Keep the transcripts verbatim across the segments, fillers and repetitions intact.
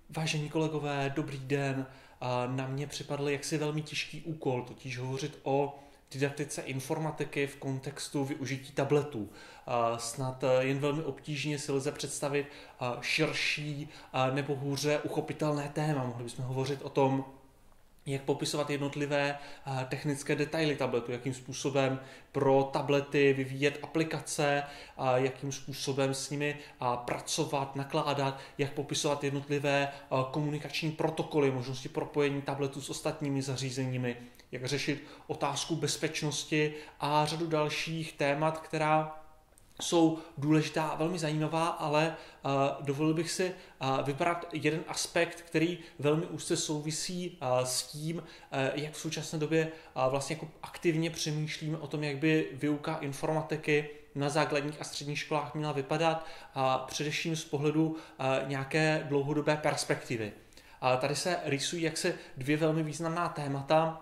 Vážení kolegové, dobrý den. Na mě připadl jaksi velmi těžký úkol, totiž hovořit o didaktice informatiky v kontextu využití tabletů. Snad jen velmi obtížně si lze představit širší nebo hůře uchopitelné téma. Mohli bychom hovořit o tom, jak popisovat jednotlivé technické detaily tabletu, jakým způsobem pro tablety vyvíjet aplikace, jakým způsobem s nimi pracovat, nakládat, jak popisovat jednotlivé komunikační protokoly, možnosti propojení tabletu s ostatními zařízeními, jak řešit otázku bezpečnosti a řadu dalších témat, která jsou důležitá a velmi zajímavá, ale uh, dovolil bych si uh, vybrat jeden aspekt, který velmi úzce souvisí uh, s tím, uh, jak v současné době uh, vlastně jako aktivně přemýšlíme o tom, jak by výuka informatiky na základních a středních školách měla vypadat, a především z pohledu uh, nějaké dlouhodobé perspektivy. Uh, tady se rýsují jaksi dvě velmi významná témata,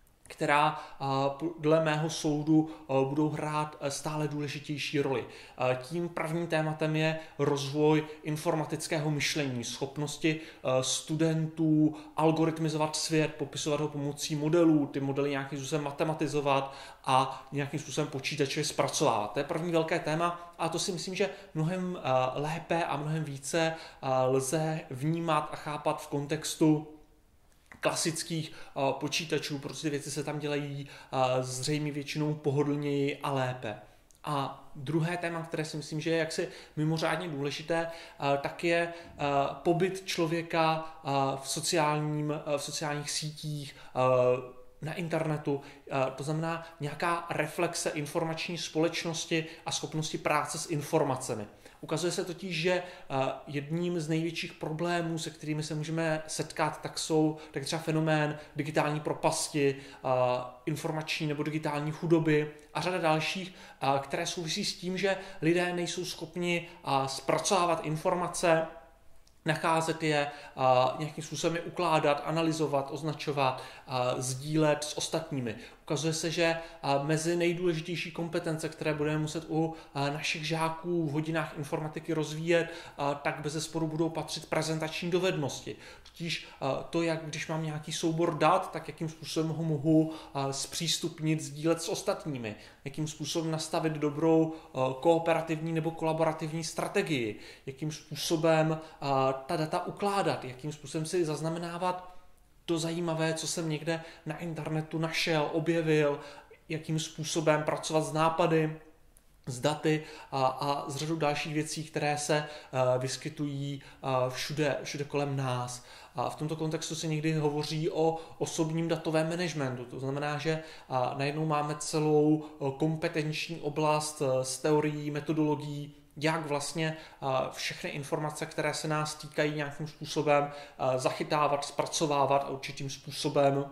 která dle mého soudu budou hrát stále důležitější roli. Tím prvním tématem je rozvoj informatického myšlení, schopnosti studentů algoritmizovat svět, popisovat ho pomocí modelů, ty modely nějakým způsobem matematizovat a nějakým způsobem počítačově zpracovávat. To je první velké téma a to si myslím, že mnohem lépe a mnohem více lze vnímat a chápat v kontextu klasických uh, počítačů, protože ty věci se tam dělají uh, zřejmě většinou pohodlněji a lépe. A druhé téma, které si myslím, že je jaksi mimořádně důležité, uh, tak je uh, pobyt člověka uh, v, sociálním, uh, v sociálních sítích, uh, na internetu, to znamená nějaká reflexe informační společnosti a schopnosti práce s informacemi. Ukazuje se totiž, že jedním z největších problémů, se kterými se můžeme setkat, tak jsou tak třeba fenomén digitální propasti, informační nebo digitální chudoby a řada dalších, které souvisí s tím, že lidé nejsou schopni zpracovávat informace, nacházet je, nějakým způsobem je ukládat, analyzovat, označovat, sdílet s ostatními. Ukazuje se, že mezi nejdůležitější kompetence, které budeme muset u našich žáků v hodinách informatiky rozvíjet, tak bezesporu budou patřit prezentační dovednosti. Totiž to, jak když mám nějaký soubor dat, tak jakým způsobem ho mohu zpřístupnit, sdílet s ostatními, jakým způsobem nastavit dobrou kooperativní nebo kolaborativní strategii, jakým způsobem ta data ukládat, jakým způsobem si zaznamenávat to zajímavé, co jsem někde na internetu našel, objevil, jakým způsobem pracovat s nápady, s daty a, a s řadou dalších věcí, které se uh, vyskytují uh, všude, všude kolem nás. A v tomto kontextu se někdy hovoří o osobním datovém managementu. To znamená, že uh, najednou máme celou uh, kompetenční oblast uh, s teorií, metodologií, jak vlastně všechny informace, které se nás týkají, nějakým způsobem zachytávat, zpracovávat a určitým způsobem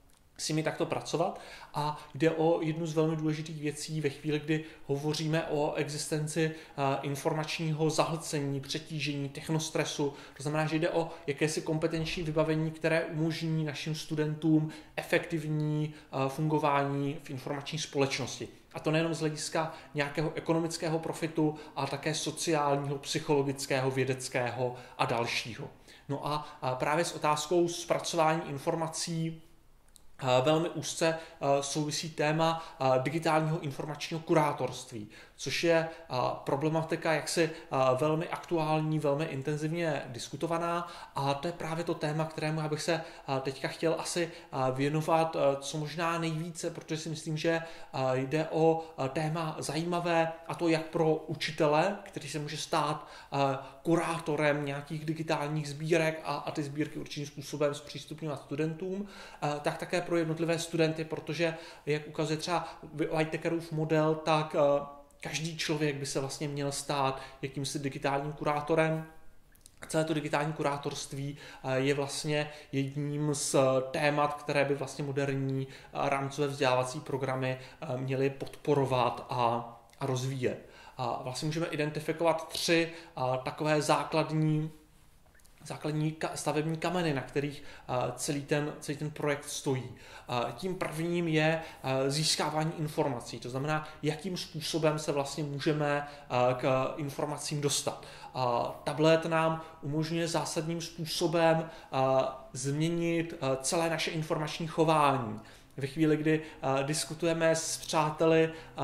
s nimi takto pracovat. A jde o jednu z velmi důležitých věcí ve chvíli, kdy hovoříme o existenci informačního zahlcení, přetížení, technostresu. To znamená, že jde o jakési kompetenční vybavení, které umožní našim studentům efektivní fungování v informační společnosti. A to nejenom z hlediska nějakého ekonomického profitu, ale také sociálního, psychologického, vědeckého a dalšího. No a právě s otázkou zpracování informací velmi úzce souvisí téma digitálního informačního kurátorství, což je problematika jaksi velmi aktuální, velmi intenzivně diskutovaná a to je právě to téma, kterému já bych se teďka chtěl asi věnovat co možná nejvíce, protože si myslím, že jde o téma zajímavé a to jak pro učitele, který se může stát kurátorem nějakých digitálních sbírek a, a ty sbírky určitým způsobem zpřístupňovat studentům, tak také pro jednotlivé studenty, protože jak ukazuje třeba Whittakerův model, tak každý člověk by se vlastně měl stát jakýmsi digitálním kurátorem. Celé to digitální kurátorství je vlastně jedním z témat, které by vlastně moderní rámcové vzdělávací programy měly podporovat a, a rozvíjet. A vlastně můžeme identifikovat tři takové základní základní stavební kameny, na kterých celý ten, celý ten projekt stojí. Tím prvním je získávání informací, to znamená, jakým způsobem se vlastně můžeme k informacím dostat. Tablet nám umožňuje zásadním způsobem změnit celé naše informační chování. Ve chvíli, kdy uh, diskutujeme s přáteli uh,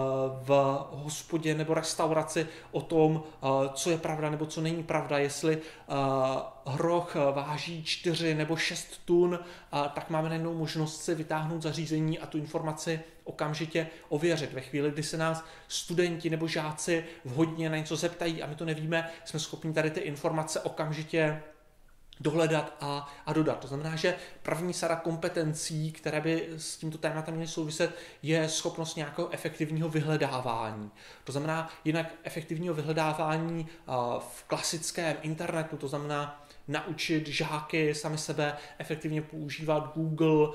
v hospodě nebo restauraci o tom, uh, co je pravda nebo co není pravda, jestli uh, hroch váží čtyři nebo šest tun, uh, tak máme najednou možnost si vytáhnout zařízení a tu informaci okamžitě ověřit. Ve chvíli, kdy se nás studenti nebo žáci vhodně na něco zeptají a my to nevíme, jsme schopni tady ty informace okamžitě dohledat a, a dodat. To znamená, že první sada kompetencí, které by s tímto tématem měly souviset, je schopnost nějakého efektivního vyhledávání. To znamená jinak efektivního vyhledávání v klasickém internetu, to znamená naučit žáky sami sebe efektivně používat Google,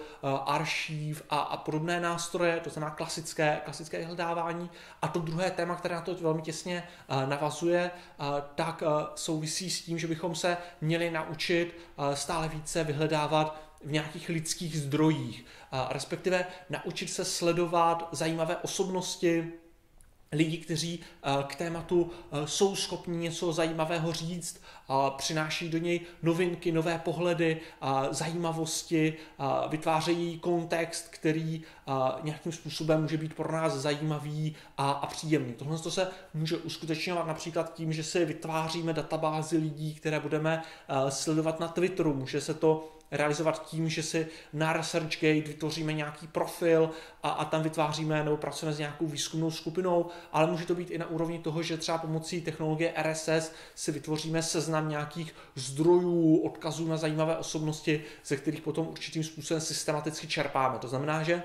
aršív a, a podobné nástroje, to znamená klasické, klasické vyhledávání. A to druhé téma, které na to velmi těsně navazuje, tak souvisí s tím, že bychom se měli naučit stále více vyhledávat v nějakých lidských zdrojích, respektive naučit se sledovat zajímavé osobnosti, lidi, kteří k tématu jsou schopni něco zajímavého říct, přináší do něj novinky, nové pohledy, zajímavosti, vytvářejí kontext, který nějakým způsobem může být pro nás zajímavý a příjemný. Tohle se může uskutečňovat například tím, že si vytváříme databázi lidí, které budeme sledovat na Twitteru. Může se to realizovat tím, že si na ResearchGate vytvoříme nějaký profil a, a tam vytváříme nebo pracujeme s nějakou výzkumnou skupinou, ale může to být i na úrovni toho, že třeba pomocí technologie R S S si vytvoříme seznam nějakých zdrojů, odkazů na zajímavé osobnosti, ze kterých potom určitým způsobem systematicky čerpáme. To znamená, že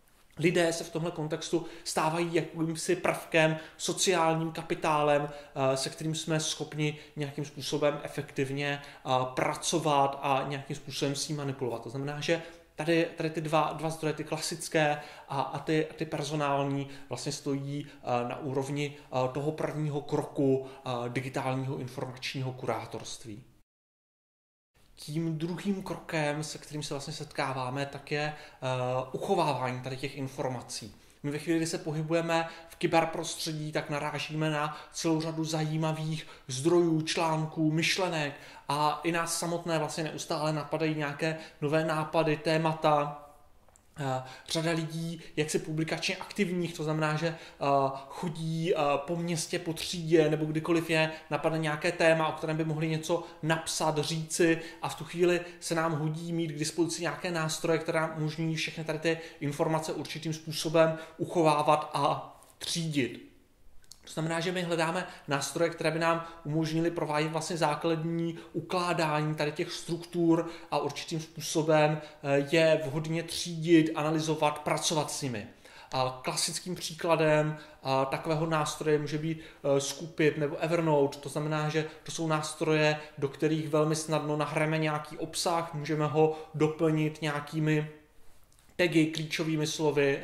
lidé se v tomhle kontextu stávají jakýmsi prvkem, sociálním kapitálem, se kterým jsme schopni nějakým způsobem efektivně pracovat a nějakým způsobem s ním manipulovat. To znamená, že tady, tady ty dva, dva zdroje, ty klasické a, a, ty, a ty personální, vlastně stojí na úrovni toho prvního kroku digitálního informačního kurátorství. Tím druhým krokem, se kterým se vlastně setkáváme, tak je uh, uchovávání tady těch informací. My ve chvíli, kdy se pohybujeme v kyberprostředí, tak narážíme na celou řadu zajímavých zdrojů, článků, myšlenek a i nás samotné vlastně neustále napadají nějaké nové nápady, témata. Řada lidí, jak si publikačně aktivních, to znamená, že chodí po městě, po třídě nebo kdykoliv je napadne nějaké téma, o kterém by mohli něco napsat, říci a v tu chvíli se nám hodí mít k dispozici nějaké nástroje, které nám umožňují všechny tady ty informace určitým způsobem uchovávat a třídit. To znamená, že my hledáme nástroje, které by nám umožnily provádět vlastně základní ukládání tady těch struktur a určitým způsobem je vhodně třídit, analyzovat, pracovat s nimi. A klasickým příkladem takového nástroje může být Scoopit nebo Evernote, to znamená, že to jsou nástroje, do kterých velmi snadno nahrajeme nějaký obsah, můžeme ho doplnit nějakými tagy, klíčovými slovy,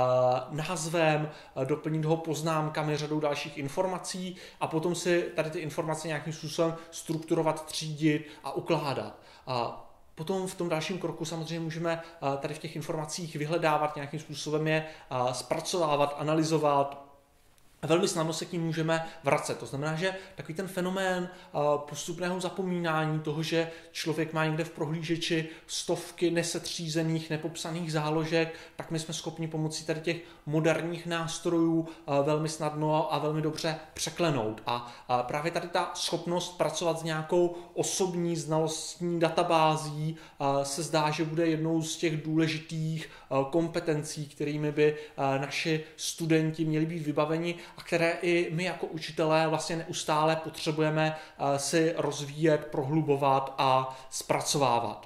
názvem, doplnit ho poznámkami, řadou dalších informací a potom si tady ty informace nějakým způsobem strukturovat, třídit a ukládat. A potom v tom dalším kroku samozřejmě můžeme tady v těch informacích vyhledávat, nějakým způsobem je zpracovávat, analyzovat. A velmi snadno se k ním můžeme vracet. To znamená, že takový ten fenomén postupného zapomínání toho, že člověk má někde v prohlížeči stovky nesetřízených, nepopsaných záložek, tak my jsme schopni pomocí tady těch moderních nástrojů velmi snadno a velmi dobře překlenout. A právě tady ta schopnost pracovat s nějakou osobní znalostní databází se zdá, že bude jednou z těch důležitých kompetencí, kterými by naši studenti měli být vybaveni a které i my jako učitelé vlastně neustále potřebujeme si rozvíjet, prohlubovat a zpracovávat.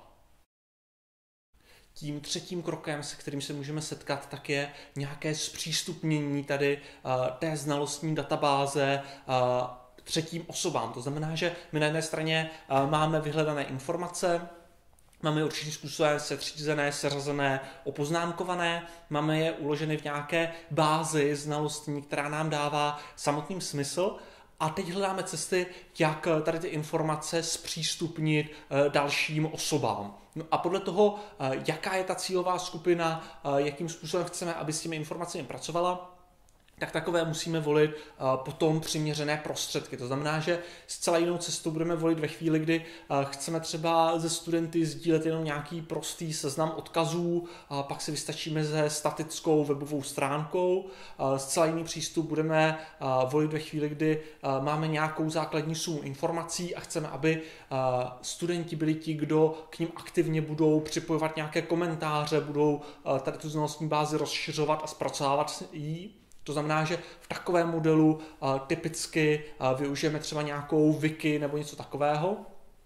Tím třetím krokem, se kterým se můžeme setkat, tak je nějaké zpřístupnění tady té znalostní databáze třetím osobám. To znamená, že my na jedné straně máme vyhledané informace, máme určitým způsobem setřízené, seřazené, opoznámkované, máme je uloženy v nějaké bázi znalostní, která nám dává samotný smysl A teď hledáme cesty, jak tady ty informace zpřístupnit dalším osobám. No a podle toho, jaká je ta cílová skupina, jakým způsobem chceme, aby s těmi informacemi pracovala, tak takové musíme volit uh, potom přiměřené prostředky. To znamená, že zcela jinou cestou budeme volit ve chvíli, kdy uh, chceme třeba ze studenty sdílet jenom nějaký prostý seznam odkazů, uh, pak si vystačíme se statickou webovou stránkou. Uh, zcela jiný přístup budeme uh, volit ve chvíli, kdy uh, máme nějakou základní sumu informací a chceme, aby uh, studenti byli ti, kdo k ním aktivně budou připojovat nějaké komentáře, budou uh, tady tu znalostní bázi rozšiřovat a zpracovávat ji. To znamená, že v takovém modelu uh, typicky uh, využijeme třeba nějakou wiki nebo něco takového.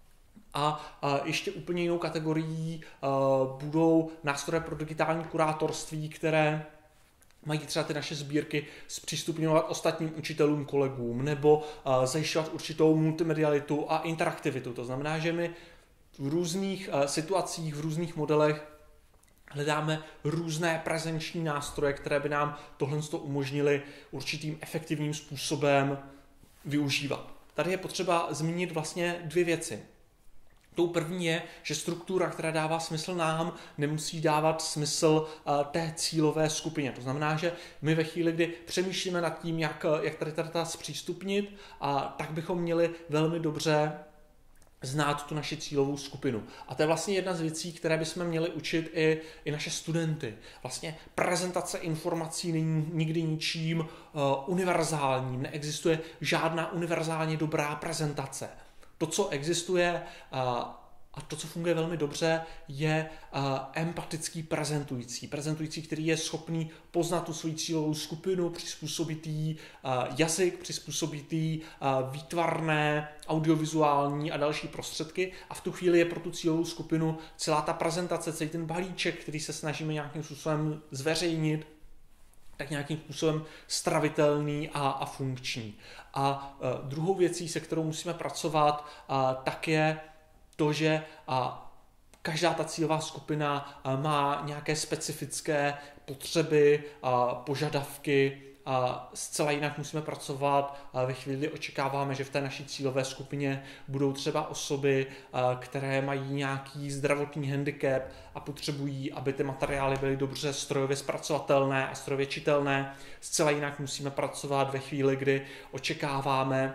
A uh, ještě úplně jinou kategorií uh, budou nástroje pro digitální kurátorství, které mají třeba ty naše sbírky zpřístupňovat ostatním učitelům, kolegům, nebo uh, zajišťovat určitou multimedialitu a interaktivitu. To znamená, že my v různých uh, situacích, v různých modelech hledáme různé prezenční nástroje, které by nám tohle umožnily určitým efektivním způsobem využívat. Tady je potřeba zmínit vlastně dvě věci. Tou první je, že struktura, která dává smysl nám, nemusí dávat smysl uh, té cílové skupině. To znamená, že my ve chvíli, kdy přemýšlíme nad tím, jak, jak tady ta zpřístupnit, uh, tak bychom měli velmi dobře znát tu naši cílovou skupinu. A to je vlastně jedna z věcí, které bychom měli učit i, i naše studenty. Vlastně prezentace informací není nikdy ničím uh, univerzálním. Neexistuje žádná univerzálně dobrá prezentace. To, co existuje uh, a to, co funguje velmi dobře, je uh, empatický prezentující. Prezentující, který je schopný poznat tu svou cílovou skupinu, přizpůsobit jí uh, jazyk, přizpůsobit jí uh, výtvarné, audiovizuální a další prostředky. A v tu chvíli je pro tu cílovou skupinu celá ta prezentace, celý ten balíček, který se snažíme nějakým způsobem zveřejnit, tak nějakým způsobem stravitelný a, a funkční. A uh, druhou věcí, se kterou musíme pracovat, uh, tak je to, že a každá ta cílová skupina má nějaké specifické potřeby, a požadavky a zcela jinak musíme pracovat ve chvíli, kdy očekáváme, že v té naší cílové skupině budou třeba osoby, které mají nějaký zdravotní handicap a potřebují, aby ty materiály byly dobře strojově zpracovatelné a strojově čitelné. Zcela jinak musíme pracovat ve chvíli, kdy očekáváme,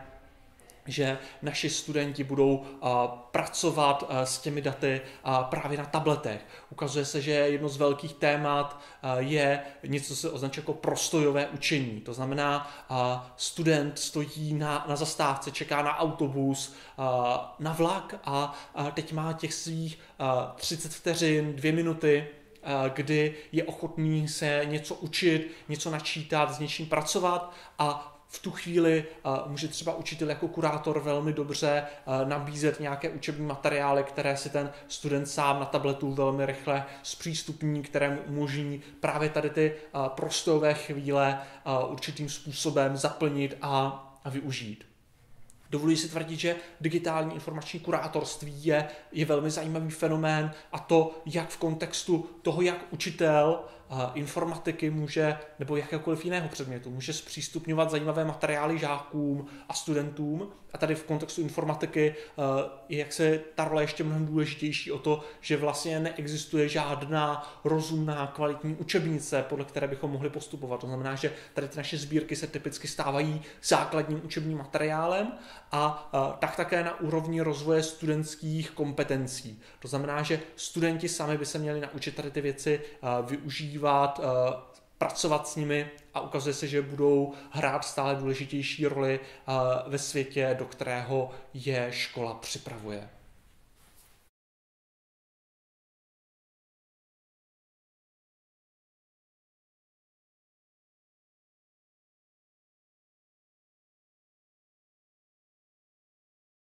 že naši studenti budou uh, pracovat uh, s těmi daty uh, právě na tabletech. Ukazuje se, že jedno z velkých témat uh, je něco, co se označuje jako prostojové učení. To znamená, uh, student stojí na, na zastávce, čeká na autobus, uh, na vlak a uh, teď má těch svých uh, třicet vteřin, dvě minuty, uh, kdy je ochotný se něco učit, něco načítat, s něčím pracovat a v tu chvíli uh, může třeba učitel jako kurátor velmi dobře uh, nabízet nějaké učební materiály, které si ten student sám na tabletu velmi rychle zpřístupní, které mu umožní právě tady ty uh, prostorové chvíle uh, určitým způsobem zaplnit a, a využít. Dovoluji si tvrdit, že digitální informační kurátorství je, je velmi zajímavý fenomén a to, jak v kontextu toho, jak učitel informatiky může, nebo jakéhokoliv jiného předmětu, může zpřístupňovat zajímavé materiály žákům a studentům. A tady v kontextu informatiky je jak se ta role ještě mnohem důležitější o to, že vlastně neexistuje žádná rozumná kvalitní učebnice, podle které bychom mohli postupovat. To znamená, že tady ty naše sbírky se typicky stávají základním učebním materiálem a tak také na úrovni rozvoje studentských kompetencí. To znamená, že studenti sami by se měli naučit tady ty věci využívat, pracovat s nimi a ukazuje se, že budou hrát stále důležitější roli ve světě, do kterého je škola připravuje.